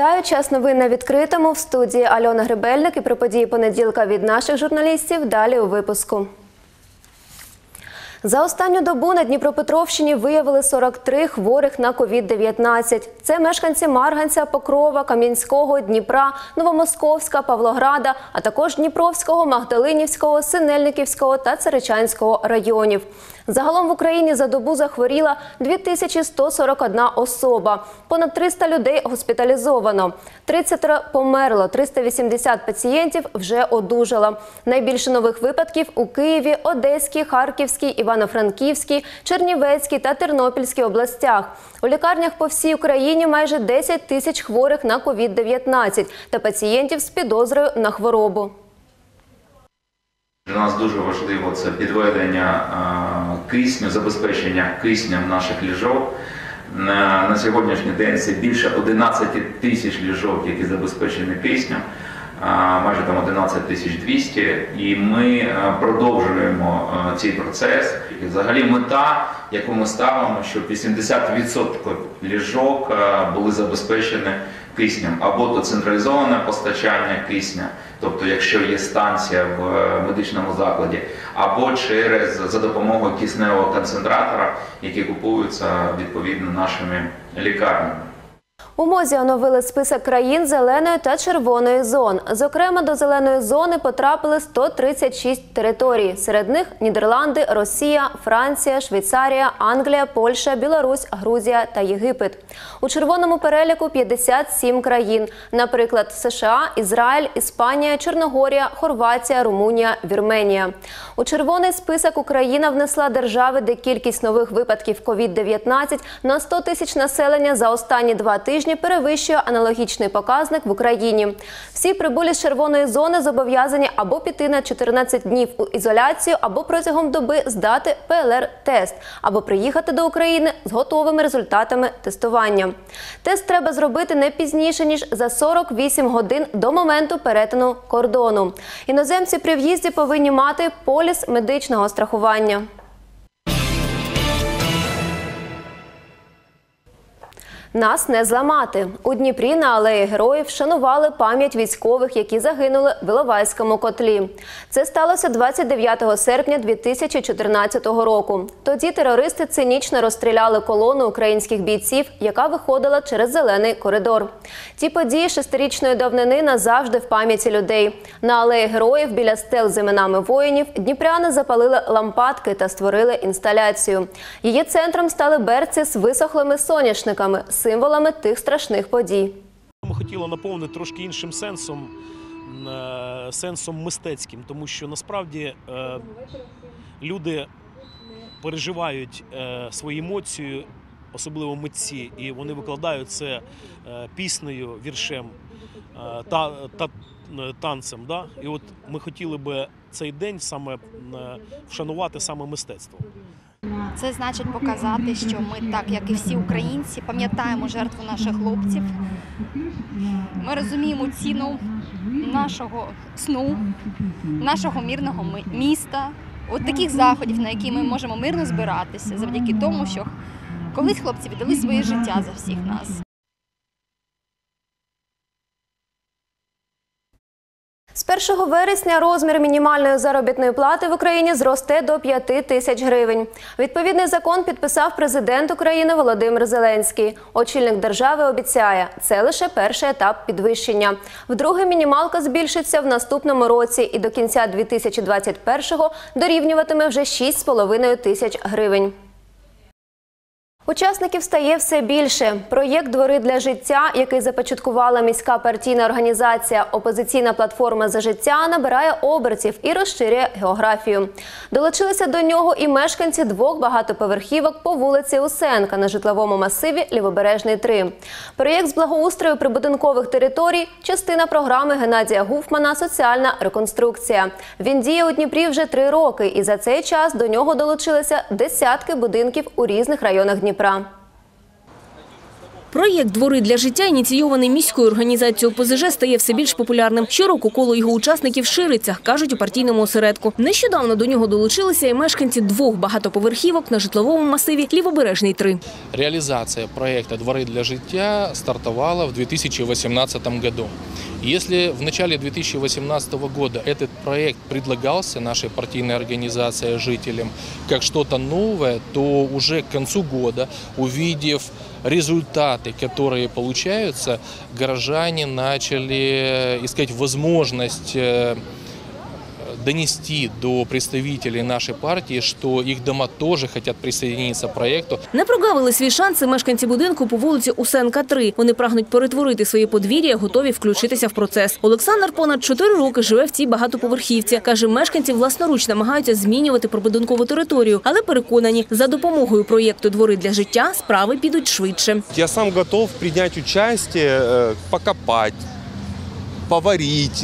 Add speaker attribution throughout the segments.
Speaker 1: Вітаю! Час новин на відкритому. В студії Альона Гребельник і про події понеділка від наших журналістів далі у випуску. За останню добу на Дніпропетровщині виявили 43 хворих на COVID-19. Це мешканці Марганця, Покрова, Кам'янського, Дніпра, Новомосковська, Павлограда, а також Дніпровського, Магдалинівського, Синельниківського та Царичанського районів. Загалом в Україні за добу захворіла 2141 особа. Понад 300 людей госпіталізовано. 30 померло, 380 пацієнтів вже одужало. Найбільше нових випадків у Києві, Одеській, Харківській, Івано-Франківській, Чернівецькій та Тернопільській областях. У лікарнях по всій Україні майже 10 тисяч хворих на COVID-19 та пацієнтів з підозрою на хворобу.
Speaker 2: Для нас дуже важливо це підведення кисню, забезпечення киснем наших ліжок. На сьогоднішній день це більше 11 тисяч ліжок, які забезпечені киснем, майже там 11 200. І ми продовжуємо цей процес. І взагалі мета, яку ми ставимо, щоб 80% ліжок були забезпечені киснем. Або то централізоване постачання кисня, тобто якщо є станція в медичному закладі, або за допомогою кисневого концентратора, які купуються відповідно нашими лікарнями.
Speaker 1: У МОЗі оновили список країн зеленої та червоної зон. Зокрема, до зеленої зони потрапили 136 територій. Серед них Нідерланди, Росія, Франція, Швейцарія, Англія, Польща, Білорусь, Грузія та Єгипет. У червоному переліку 57 країн. Наприклад, США, Ізраїль, Іспанія, Чорногорія, Хорватія, Румунія, Вірменія. У червоний список Україна внесла держави, де кількість нових випадків COVID-19 на 100 тисяч населення за останні 2 тижні перевищує аналогічний показник в Україні. Всі прибулі з червоної зони зобов'язані або піти на 14 днів у ізоляцію, або протягом доби здати ПЛР-тест, або приїхати до України з готовими результатами тестування. Тест треба зробити не пізніше, ніж за 48 годин до моменту перетину кордону. Іноземці при в'їзді повинні мати поліс медичного страхування. Нас не зламати. У Дніпрі на Алеї Героїв вшанували пам'ять військових, які загинули в Іловайському котлі. Це сталося 29 серпня 2014 року. Тоді терористи цинічно розстріляли колону українських бійців, яка виходила через зелений коридор. Ті події 6-річної давнини назавжди в пам'яті людей. На Алеї Героїв біля стел з іменами воїнів дніпряни запалили лампадки та створили інсталяцію. Її центром стали берці з висохлими соняшниками – символами тих страшних подій.
Speaker 3: Ми хотіли наповнити трошки іншим сенсом мистецьким, тому що насправді люди переживають свої емоції, особливо митці, і вони викладають це піснею, віршем та танцем. Да? І от ми хотіли би цей день саме вшанувати саме мистецтво.
Speaker 4: Це значить показати, що ми, так як і всі українці, пам'ятаємо жертву наших хлопців. Ми розуміємо ціну нашого сну, нашого мирного міста. От таких заходів, на які ми можемо мирно збиратися, завдяки тому, що колись хлопці віддали своє життя за всіх нас.
Speaker 1: З 1 вересня розмір мінімальної заробітної плати в Україні зросте до 5 тисяч гривень. Відповідний закон підписав президент України Володимир Зеленський. Очільник держави обіцяє, це лише перший етап підвищення. Вдруге мінімалка збільшиться в наступному році і до кінця 2021-го дорівнюватиме вже 6,5 тисяч гривень. Учасників стає все більше. Проєкт «Двори для життя», який започаткувала міська партійна організація «Опозиційна платформа за життя», набирає обертів і розширює географію. Долучилися до нього і мешканці 2 багатоповерхівок по вулиці Усенка на житловому масиві Лівобережний 3. Проєкт з благоустрою прибудинкових територій – частина програми Геннадія Гуфмана «Соціальна реконструкція». Він діє у Дніпрі вже 3 роки, і за цей час до нього долучилися десятки будинків у різних районах Дніпра.
Speaker 5: Проєкт «Двори для життя», ініційований міською організацією ОПЗЖ, стає все більш популярним. Щороку коло його учасників шириться, кажуть у партійному осередку. Нещодавно до нього долучилися і мешканці 2 багатоповерхівок на житловому масиві Лівобережний 3.
Speaker 6: Реализация проекта «Дворы для життя» стартовала в 2018 году. Если в начале 2018 года этот проект предлагался нашей партийной организацией жителям как что-то новое, то уже к концу года, увидев результаты, которые получаются, горожане начали искать возможность донести до представителей нашей партии, что их дома тоже хотят присоединиться к проекту.
Speaker 5: Не прогавили свій шанс і мешканці будинку по вулиці Усенка 3. Вони прагнуть перетворити своє подвір'я, готові включитися в процес. Олександр понад 4 роки живе в цій багатоповерхівці. Каже, мешканці власноруч намагаються змінювати прибудинкову територію, але переконані, за допомогою проєкту «Двори для життя» справи підуть швидше.
Speaker 7: Я сам готов принять участие, покопать, поварить,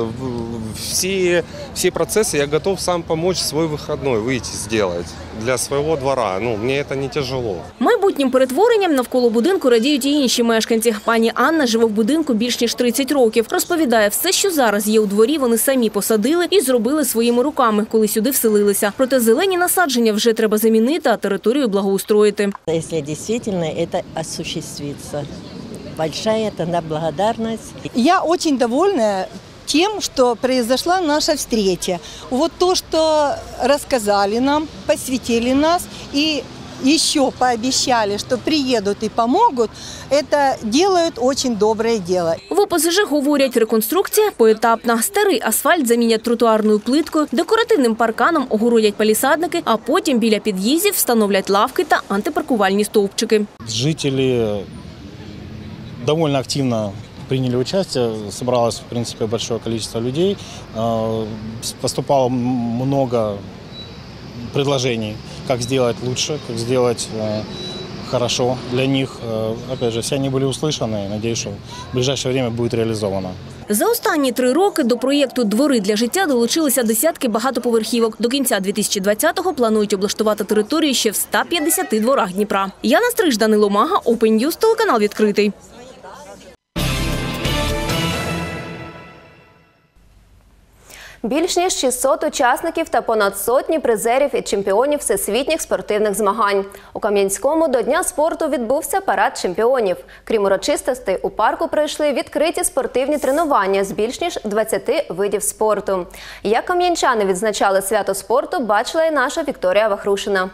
Speaker 7: все процессы я готов сам помочь свой выходной, выйти сделать для своего двора. Мне это не тяжело.
Speaker 5: Майбутнім перетворенням навколо будинку радіють і інші мешканці. Пані Анна живе в будинку більш ніж 30 років. Розповідає, все, що зараз є у дворі, вони самі посадили і зробили своїми руками, коли сюди вселилися. Проте зелені насадження вже треба замінити, а територію благоустроїти.
Speaker 8: Если действительно это осуществится. Большая тогда благодарность.
Speaker 9: Я очень довольна тем, что произошла наша встреча. Вот то, что рассказали нам, посвятили нас и еще пообещали, что приедут и помогут, это делают очень доброе дело.
Speaker 5: В ОПЗЖ говорять, реконструкція поетапна. Старий асфальт замінять тротуарною плиткою, декоративним парканом огородять палісадники, а потім біля під'їздів встановлять лавки та антипаркувальні стовпчики.
Speaker 10: Жителі довольно активно приняли участие, собралось, в принципе, большое количество людей, поступало много предложений, как сделать лучше, как сделать хорошо для них. Опять же, все они были услышаны, надеюсь, что в ближайшее время будет реализовано.
Speaker 5: За останні 3 роки до проєкту «Двори для життя» долучилися десятки багатоповерхівок. До кінця 2020-го планують облаштувати територію ще в 150 дворах Дніпра. Яна Стриж, Данило Мага, Open News, телеканал «Відкритий».
Speaker 1: Більш ніж 600 учасників та понад сотні призерів і чемпіонів всесвітніх спортивних змагань. У Кам'янському до Дня спорту відбувся парад чемпіонів. Крім урочистостей, у парку пройшли відкриті спортивні тренування з більш ніж 20 видів спорту. Як кам'янчани відзначали свято спорту, бачила і наша Вікторія Вахрушина.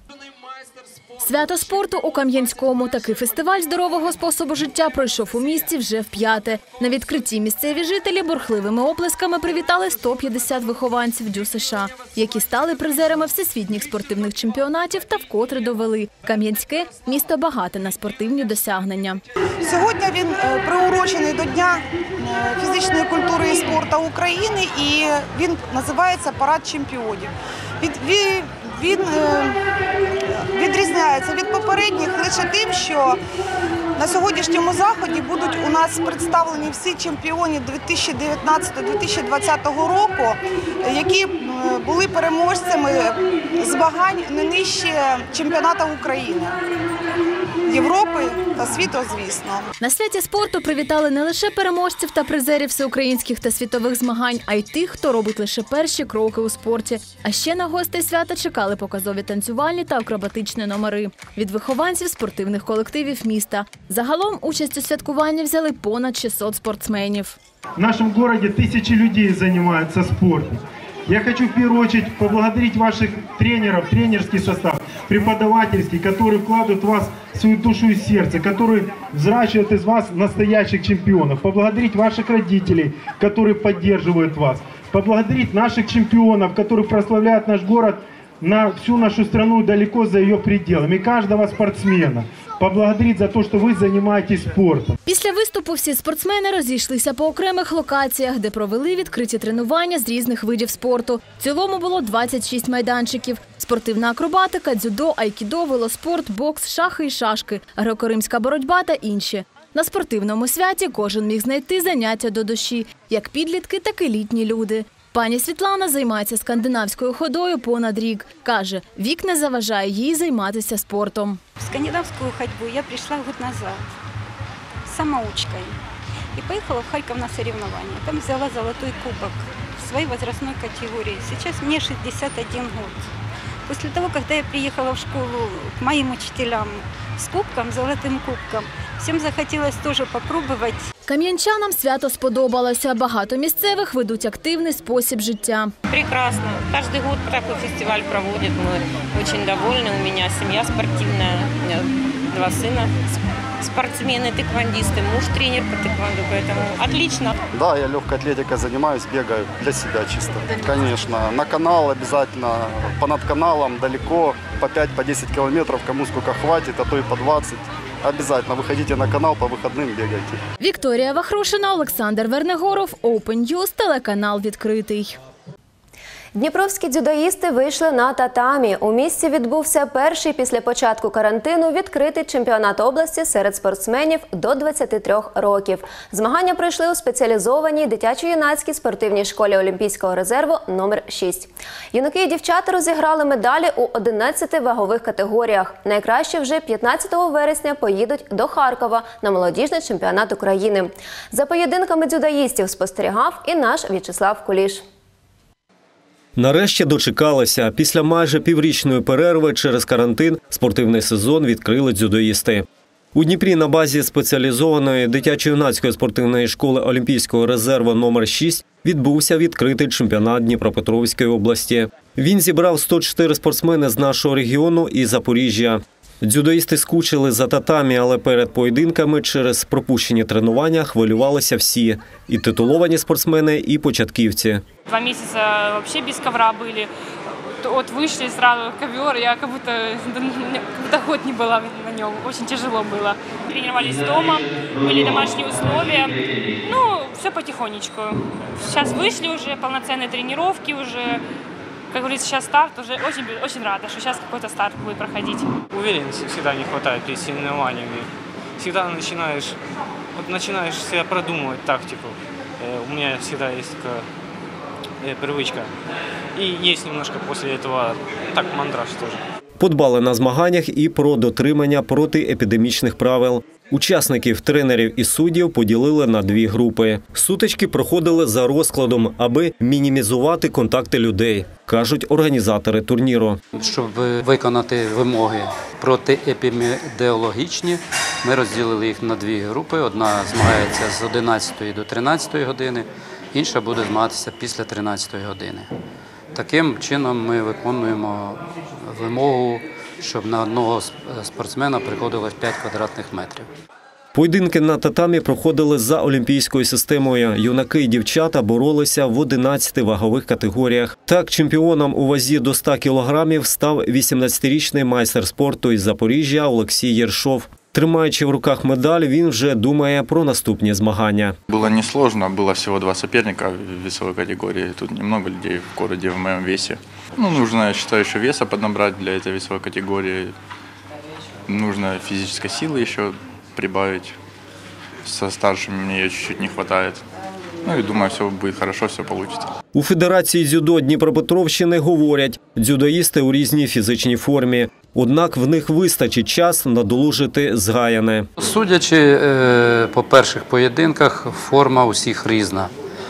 Speaker 11: Свято спорту у Кам'янському. Такий фестиваль здорового способу життя пройшов у місті вже вп'яте. На відкритті місцеві жителі бурхливими оплесками привітали 150 вихованців ДЮСШ, які стали призерами всесвітніх спортивних чемпіонатів та вкотре довели. Кам'янське – місто багате на спортивні досягнення.
Speaker 9: Сьогодні він приурочений до Дня фізичної культури і спорту України, і він називається «Парад чемпіонів». Він відрізняється від попередніх лише тим, що на сьогоднішньому заході будуть у нас представлені всі чемпіони 2019-2020 року, які були переможцями змагань не нижче чемпіонату України, Європи та світу, звісно.
Speaker 11: На святі спорту привітали не лише переможців та призерів всеукраїнських та світових змагань, а й тих, хто робить лише перші кроки у спорті. А ще на гостей свята чекали показові танцювальні та акробатичні номери від вихованців спортивних колективів міста. Загалом участь у святкуванні взяли понад 600 спортсменів.
Speaker 12: В нашем городе тысячи людей занимаются спортом. Я хочу в первую очередь поблагодарить ваших тренеров, тренерский состав, преподавательский, которые вкладывают в вас свою душу и сердце, которые взращивают из вас настоящих чемпионов. Поблагодарить ваших родителей, которые поддерживают вас. Поблагодарить наших чемпионов, которые прославляют наш город на всю нашу страну далеко за ее пределами. И каждого спортсмена поблагодарить за те, що ви займаєтесь спортом.
Speaker 11: Після виступу всі спортсмени розійшлися по окремих локаціях, де провели відкриті тренування з різних видів спорту. В цілому було 26 майданчиків. Спортивна акробатика, дзюдо, айкідо, велоспорт, бокс, шахи і шашки, греко-римська боротьба та інші. На спортивному святі кожен міг знайти заняття до душі, як підлітки, так і літні люди. Пані Світлана займається скандинавською ходою понад рік. Каже, вік не заважає їй займатися спортом.
Speaker 13: В скандинавскую ходьбу я пришла год назад самоучкой и поехала в Харьков на соревнования. Там взяла золотой кубок в своей возрастной категории. Сейчас мне 61 год. После того, когда я приехала в школу к моим учителям с кубком, золотым кубком, всем захотелось тоже попробовать.
Speaker 11: Кам'янчанам свято сподобалося. Багато місцевих ведуть активний спосіб життя.
Speaker 14: Прекрасно. Каждый год такой фестиваль проводят. Мы очень довольны. У меня семья спортивная, у меня 2 сына спортсмены, тэквондисты, муж тренер по тэквондо, поэтому отлично.
Speaker 15: Да, я легкой атлетикой занимаюсь, бегаю для себя чисто. Конечно, на канал обязательно, по над каналом далеко, по 5-10 километров, кому сколько хватит, а то и по 20. Обязательно выходите на канал, по выходным бегайте.
Speaker 11: Вікторія Вахрушина, Олександр Вернегоров, Open News, телеканал «Відкритий».
Speaker 1: Дніпровські дзюдоїсти вийшли на татамі. У місті відбувся перший після початку карантину відкритий чемпіонат області серед спортсменів до 23 років. Змагання пройшли у спеціалізованій дитячо-юнацькій спортивній школі Олімпійського резерву номер 6. Юнаки і дівчата розіграли медалі у 11 вагових категоріях. Найкраще вже 15 вересня поїдуть до Харкова на молодіжний чемпіонат України. За поєдинками дзюдоїстів спостерігав і наш В'ячеслав Куліш.
Speaker 16: Нарешті дочекалися. Після майже піврічної перерви через карантин спортивний сезон відкрили дзюдоїсти. У Дніпрі на базі спеціалізованої дитячо-юнацької спортивної школи Олімпійського резерву номер 6 відбувся відкритий чемпіонат Дніпропетровської області. Він зібрав 104 спортсмени з нашого регіону і Запоріжжя. Дзюдоїсти скучили за татамі, але перед поєдинками через пропущені тренування хвилювалися всі – і титуловані спортсмени, і початківці.
Speaker 17: 2 месяца вообще без ковра были. Вот вышли сразу ковер, я как будто год не была на нем. Очень тяжело было. Тренировались дома, были домашние условия. Ну, все потихонечку. Сейчас вышли уже, полноценные тренировки уже. Как говорится, сейчас старт, уже очень рада, что сейчас какой-то старт будет проходить.
Speaker 18: Уверенности всегда не хватает перед соревнованиями. Всегда начинаешь себя продумывать тактику. У меня всегда есть такая привычка. И есть немножко после этого так мандраж тоже.
Speaker 16: Подбали на змаганнях і про дотримання протиепідемічних правил. Учасників, тренерів і суддів поділили на 2 групи. Сутички проходили за розкладом, аби мінімізувати контакти людей, кажуть організатори турніру.
Speaker 19: Щоб виконати вимоги протиепідеміологічні, ми розділили їх на 2 групи. Одна змагається з 11 до 13 години, інша буде змагатися після 13 години. Таким чином ми виконуємо вимогу, щоб на одного спортсмена приходилось 5 квадратних метрів.
Speaker 16: Поєдинки на татамі проходили за олімпійською системою. Юнаки і дівчата боролися в 11 вагових категоріях. Так, чемпіоном у вазі до 100 кілограмів став 18-річний майстер спорту із Запоріжжя Олексій Єршов. Тримаючи в руках медаль, він вже думає про наступні змагання.
Speaker 20: Було несложно, було всього 2 суперника в весовій категорії. Тут немного людей в городе в моем весе. Нужно, я считаю, еще веса поднабрать для этой весовой категории. Нужно физической силы еще прибавить. Со старшими мне ее чуть-чуть не хватает. Ну и думаю, все будет хорошо, все получится.
Speaker 16: У Федерації дзюдо Дніпропетровщини говорять, дзюдоїсти у різній фізичній формі. Однак в них вистачить час надолужити згаяне.
Speaker 19: Судячи по перших поєдинках, форма усіх різна.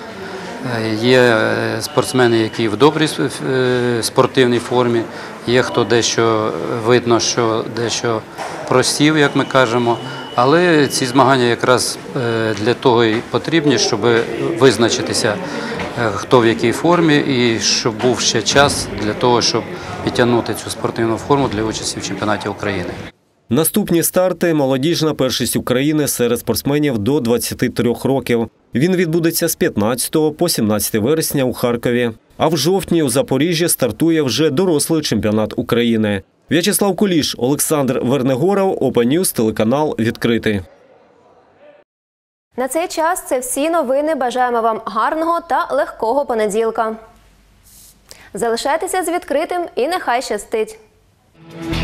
Speaker 19: Є спортсмени, які в добрій спортивній формі, є хто дещо видно, що дещо просів, як ми кажемо. Але ці змагання якраз для того і потрібні, щоб визначитися, хто в якій формі, і щоб був ще час для того, щоб підтягнути цю спортивну форму для участі в чемпіонаті України.
Speaker 16: Наступні старти – молодіжна першість України серед спортсменів до 23 років. Він відбудеться з 15 по 17 вересня у Харкові. А в жовтні у Запоріжжі стартує вже дорослий чемпіонат України. В'ячеслав Куліш, Олександр Вернегоров, Open News, телеканал «Відкритий».
Speaker 1: На цей час це всі новини. Бажаємо вам гарного та легкого понеділка. Залишайтеся з «Відкритим» і нехай щастить!